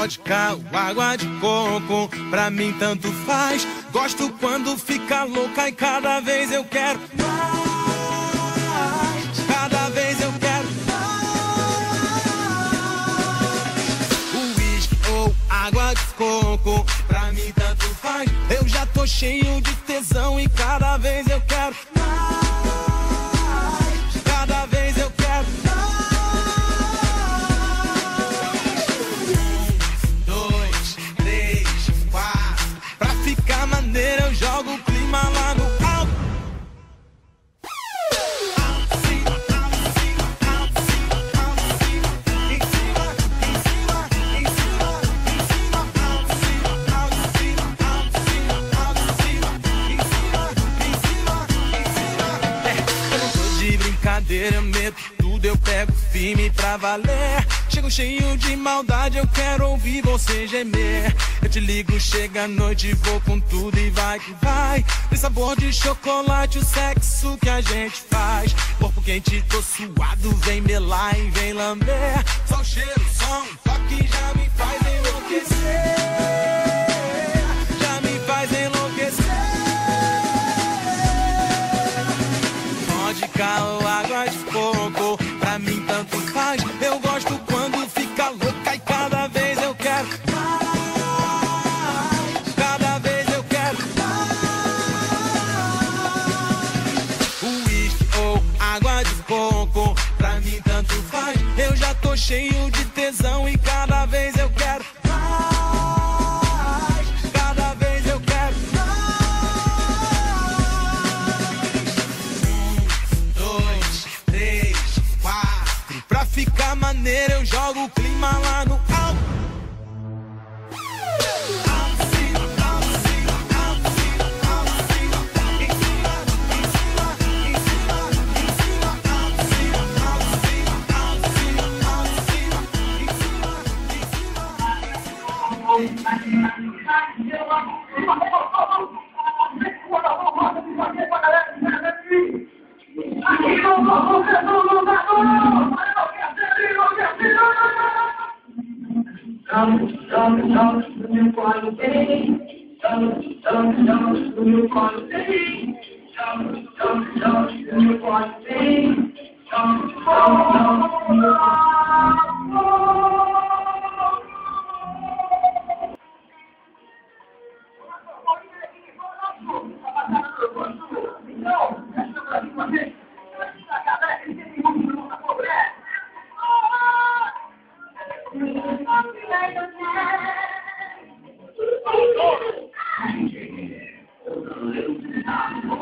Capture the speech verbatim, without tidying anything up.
vodka ou água de coco, pra mim tanto faz. Gosto quando fica louca e cada vez eu quero mais. Cada vez eu quero mais. Uísque ou água de coco, pra mim tanto faz. Eu já tô cheio de tesão e cada vez eu quero mais. Cada vez eu quero mais. Eu jogo o clima lá no alto. Alto, cima, alto, cima, alto, cima, alto, cima. Em cima, em cima, em cima, em cima, alto, cima, alto, cima, alto, cima, alto, cima. Em cima, em cima, em cima. É, eu não tô de brincadeira, eu meto tudo, eu pego firme pra valer. Chego cheio de maldade, eu quero ouvir você gemer. Eu te ligo, chega a noite, vou com tudo e vai que vai. Tem sabor de chocolate, o sexo que a gente faz. Corpo quente, tô suado, vem melar e vem lamber. Só o cheiro, só um toque já me faz enlouquecer. Já me faz enlouquecer. Vodka ou água de coco, pra mim tanto faz. Eu gosto quando fica louca e cada vez eu quero mais. Cada vez eu quero mais. Uísque ou água de coco, pra mim tanto faz. Eu já tô cheio de tesão e cada vez eu quero mais. Cada vez eu quero mais. Um, dois, três, quatro. Pra ficar maneiro eu jogo o clima lá no alto. Alto, cima, alto, cima, alto, cima, alto, cima. Em cima, em cima, em cima, em cima, alto, cima, alto, cima, alto, cima, alto, cima. Em cima, em cima, Come, come, come, do you want to be? Come, come, come, do you want to be? Come, come, come, do you want to be? Come, come, come, do you want to be?